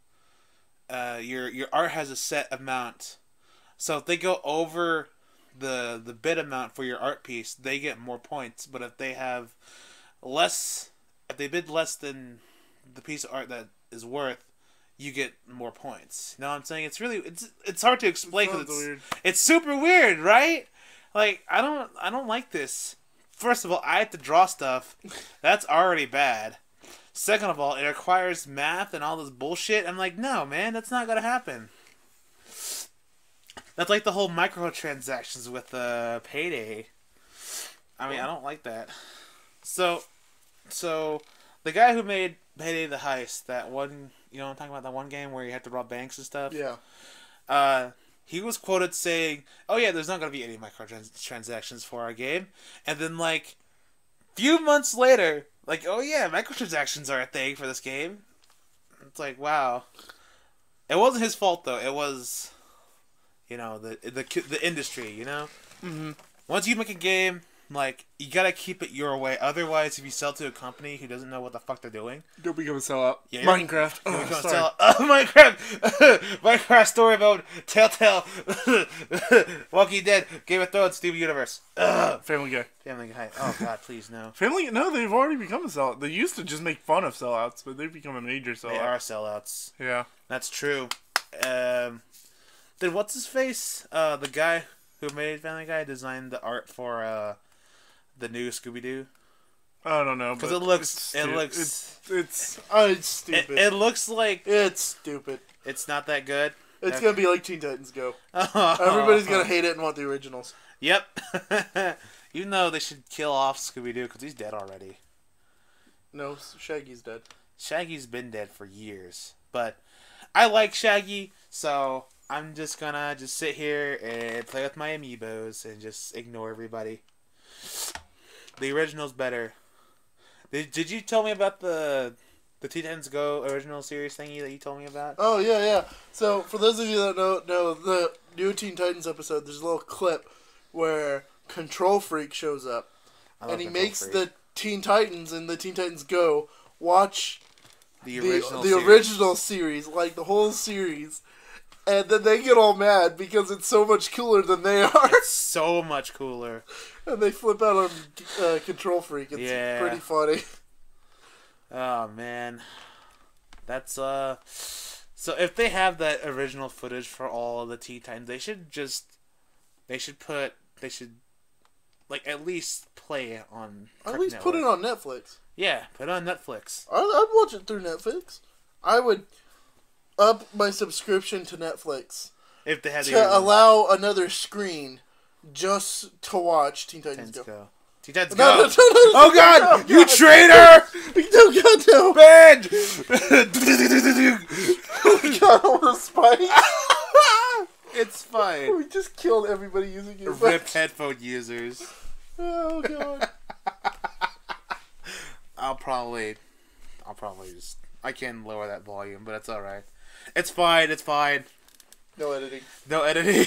your art has a set amount. So if they go over the bid amount for your art piece, they get more points. But if they have less, if they bid less than the piece of art that is worth, you get more points. You know what I'm saying? It's hard to explain because it's super weird, right? Like I don't like this. First of all, I have to draw stuff. That's already bad. Second of all, it requires math and all this bullshit. I'm like, no, man, that's not gonna happen. That's like the whole microtransactions with Payday. I mean, I don't like that. So the guy who made Payday the Heist, that one, you know what I'm talking about, that one game where you have to rob banks and stuff? Yeah. he was quoted saying, "Oh yeah, there's not going to be any microtransactions for our game," and then like few months later, like, "Oh yeah, microtransactions are a thing for this game." It's like, wow. It wasn't his fault though. It was, the industry. Mm-hmm. Once you make a game, like, you gotta keep it your way. Otherwise, if you sell to a company who doesn't know what the fuck they're doing, you'll become a sellout. Yeah, Minecraft. Minecraft. Minecraft story mode. Telltale. Walking Dead. Game of Thrones. Steven Universe. Family Guy. Family Guy. Oh god, please no. No, they've already become a sellout. They used to just make fun of sellouts, but they've become a major sellout. They are sellouts. Yeah, that's true. Then what's his face? The guy who made Family Guy designed the art for the new Scooby-Doo. I don't know, because it's stupid. It looks like it's stupid. It's not that good. It's gonna be like Teen Titans Go. Everybody's gonna hate it and want the originals. Yep. Even though they should kill off Scooby-Doo because he's dead already. No, Shaggy's dead. Shaggy's been dead for years, but I like Shaggy, so I'm just gonna sit here and play with my amiibos and just ignore everybody. The original's better. Did you tell me about the Teen Titans Go original series thingy that you told me about? Oh, yeah. So, for those of you that don't know, the new Teen Titans episode, there's a little clip where Control Freak shows up. And he makes the Teen Titans and the Teen Titans Go watch the original series, like the whole series. And then they get all mad because it's so much cooler than they are. It's so much cooler. And they flip out on Control Freak. It's pretty funny. Oh, man. That's, So if they have that original footage for all of the Teen Titans, they should at least play it on At least put it on Netflix. Yeah, put it on Netflix. I'd watch it through Netflix. I would up my subscription to Netflix if they had to allow another screen just to watch Teen Titans Go. Teen Titans Go. No, oh God, you traitor! No, God, no. Banned. Oh God, all the spikes. It's fine. We just killed everybody using it. Rip headphone users. Oh God. I'll probably just. I can lower that volume, but it's all right. It's fine. No editing. No editing.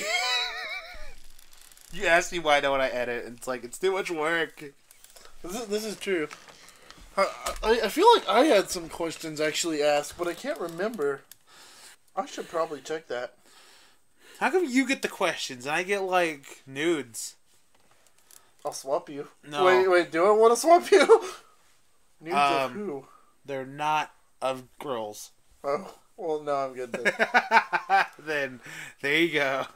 You asked me why don't I edit, and it's like, it's too much work. This is true. I feel like I had some questions actually asked, but I can't remember. I should probably check that. How come you get the questions and I get, like, nudes? I'll swap you. No. Wait, do I want to swap you? Nudes of who? They're not of girls. Oh, well, no, I'm good then. Then, there you go.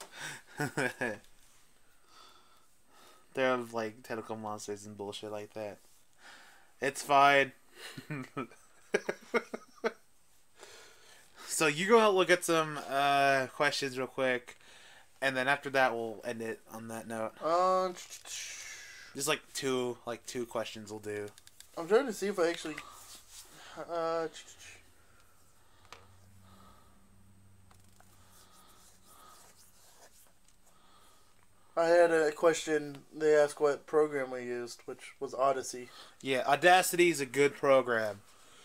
They're of, like, tentacle monsters and bullshit like that. It's fine. So you go look at some questions real quick, and then after that we'll end it on that note. Just like two questions will do. I'm trying to see if I actually. I had a question. They asked what program we used, which was Odyssey. Yeah, Audacity is a good program.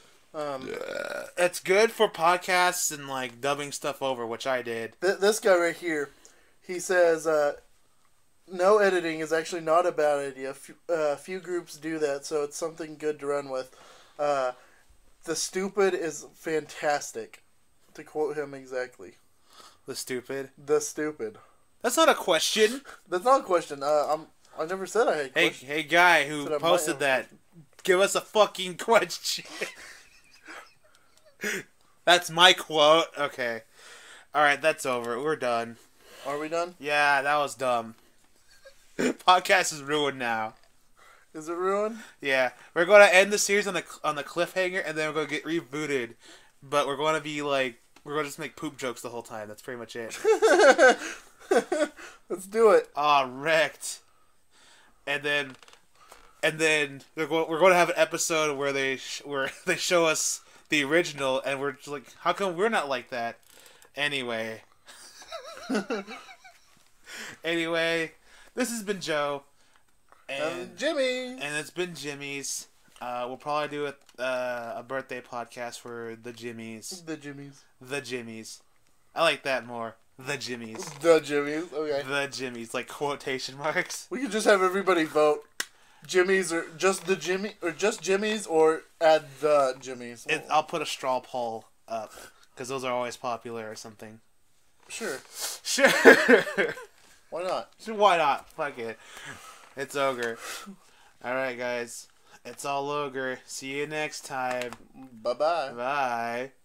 It's good for podcasts and like dubbing stuff over, which I did. This guy right here, he says, no editing is actually not a bad idea. Few groups do that, so it's something good to run with. The stupid is fantastic, to quote him exactly. The stupid? The stupid. That's not a question. That's not a question. I never said I had questions. Hey guy who posted that, give us a fucking question. That's my quote. Okay. Alright, that's over. We're done. Are we done? Yeah, that was dumb. Podcast is ruined now. Is it ruined? Yeah. We're going to end the series on the cliffhanger, and then we're going to get rebooted. But we're going to be like, we're going to just make poop jokes the whole time. That's pretty much it. Let's do it. Wrecked. And then we're going to have an episode where they show us the original, and we're just like, how come we're not like that? Anyway. Anyway, this has been Joe. And Jimmy. And it's been Jimmy's. We'll probably do a birthday podcast for the Jimmies. The Jimmies. The Jimmies. I like that more. The Jimmies. The Jimmies. Okay. The Jimmies, like quotation marks. We could just have everybody vote. Jimmy's or just the Jimmy or just Jimmy's or add the Jimmy's. I'll put a straw poll up because those are always popular or something. Sure. Sure. Why not? Why not? Fuck it. It's Ogre. Alright, guys. It's all Ogre. See you next time. Bye-bye. Bye.